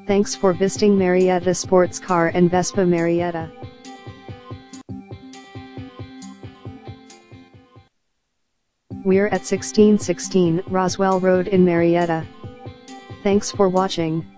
Thanks for visiting Marietta Sports Car and Vespa Marietta. We're at 1616 Roswell Road in Marietta. Thanks for watching.